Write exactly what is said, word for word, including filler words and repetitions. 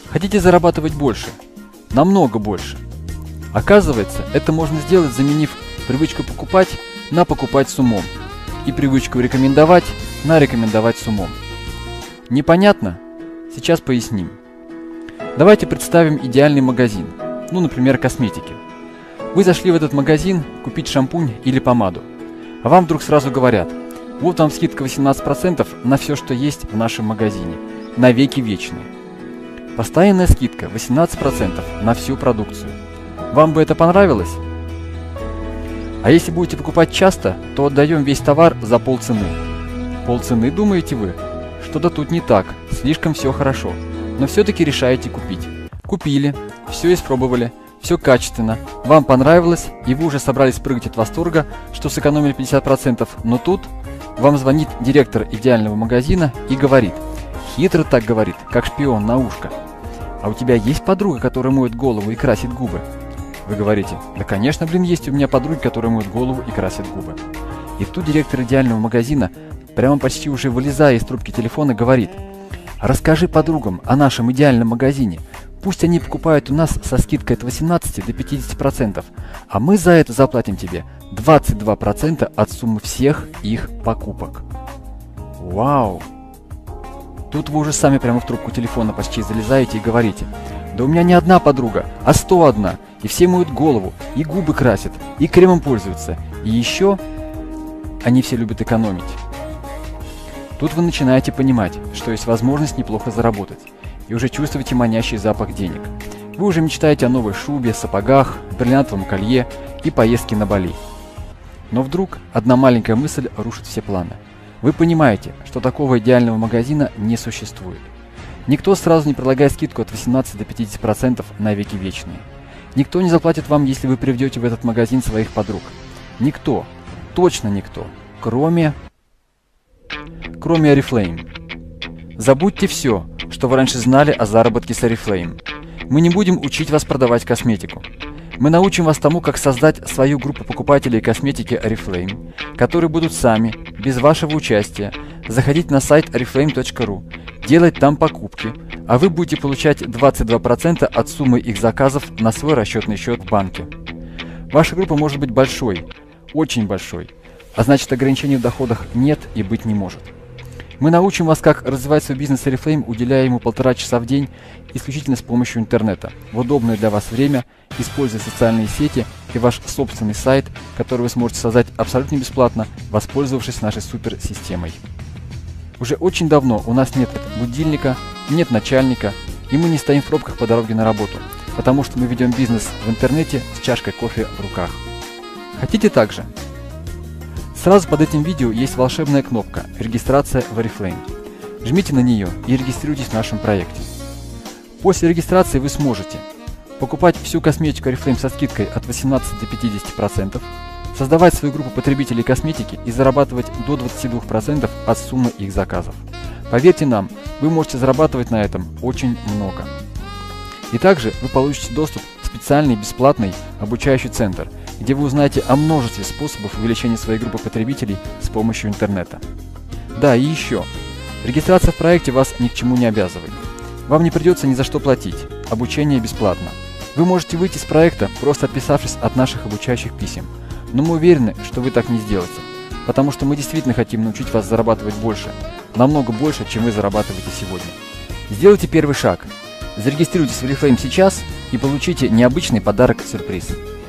Хотите зарабатывать больше? Намного больше. Оказывается, это можно сделать, заменив привычку покупать на покупать с умом и привычку рекомендовать на рекомендовать с умом. Непонятно? Сейчас поясним. Давайте представим идеальный магазин, ну, например, косметики. Вы зашли в этот магазин купить шампунь или помаду, а вам вдруг сразу говорят: вот вам скидка восемнадцать процентов на все, что есть в нашем магазине, на веки вечные. Постоянная скидка восемнадцать процентов на всю продукцию. Вам бы это понравилось? А если будете покупать часто, то отдаем весь товар за полцены. Полцены, думаете вы? Что-то тут не так, слишком все хорошо, но все-таки решаете купить. Купили, все испробовали, все качественно, вам понравилось, и вы уже собрались прыгать от восторга, что сэкономили пятьдесят процентов, но тут вам звонит директор идеального магазина и говорит, хитро так говорит, как шпион на ушко: а у тебя есть подруга, которая моет голову и красит губы? Вы говорите: да, конечно, блин, есть у меня подруги, которые моют голову и красят губы. И тут директор идеального магазина, прямо почти уже вылезая из трубки телефона, говорит: расскажи подругам о нашем идеальном магазине. Пусть они покупают у нас со скидкой от восемнадцати до пятидесяти процентов, а мы за это заплатим тебе двадцать два процента от суммы всех их покупок. Вау! Тут вы уже сами прямо в трубку телефона почти залезаете и говорите: да у меня не одна подруга, а сто одна, и все моют голову, и губы красят, и кремом пользуются, и еще они все любят экономить. Тут вы начинаете понимать, что есть возможность неплохо заработать, и уже чувствуете манящий запах денег. Вы уже мечтаете о новой шубе, сапогах, бриллиантовом колье и поездке на Бали. Но вдруг одна маленькая мысль рушит все планы. Вы понимаете, что такого идеального магазина не существует. Никто сразу не предлагает скидку от восемнадцати до пятидесяти процентов на веки вечные. Никто не заплатит вам, если вы приведете в этот магазин своих подруг. Никто, точно никто, кроме... кроме Oriflame. Забудьте все, что вы раньше знали о заработке с Oriflame. Мы не будем учить вас продавать косметику. Мы научим вас тому, как создать свою группу покупателей косметики Oriflame, которые будут сами, без вашего участия, заходить на сайт oriflame точка ру, делать там покупки, а вы будете получать двадцать два процента от суммы их заказов на свой расчетный счет в банке. Ваша группа может быть большой, очень большой, а значит, ограничений в доходах нет и быть не может. Мы научим вас, как развивать свой бизнес Oriflame, уделяя ему полтора часа в день исключительно с помощью интернета, в удобное для вас время, используя социальные сети и ваш собственный сайт, который вы сможете создать абсолютно бесплатно, воспользовавшись нашей суперсистемой. Уже очень давно у нас нет будильника, нет начальника, и мы не стоим в пробках по дороге на работу, потому что мы ведем бизнес в интернете с чашкой кофе в руках. Хотите так же? Сразу под этим видео есть волшебная кнопка «Регистрация в Oriflame». Жмите на нее и регистрируйтесь в нашем проекте. После регистрации вы сможете покупать всю косметику Oriflame со скидкой от восемнадцати до пятидесяти процентов, создавать свою группу потребителей косметики и зарабатывать до двадцати двух процентов от суммы их заказов. Поверьте нам, вы можете зарабатывать на этом очень много. И также вы получите доступ в специальный бесплатный обучающий центр, где вы узнаете о множестве способов увеличения своей группы потребителей с помощью интернета. Да, и еще. Регистрация в проекте вас ни к чему не обязывает. Вам не придется ни за что платить. Обучение бесплатно. Вы можете выйти с проекта, просто отписавшись от наших обучающих писем. Но мы уверены, что вы так не сделаете, потому что мы действительно хотим научить вас зарабатывать больше, намного больше, чем вы зарабатываете сегодня. Сделайте первый шаг. Зарегистрируйтесь в Oriflame сейчас и получите необычный подарок-сюрприз.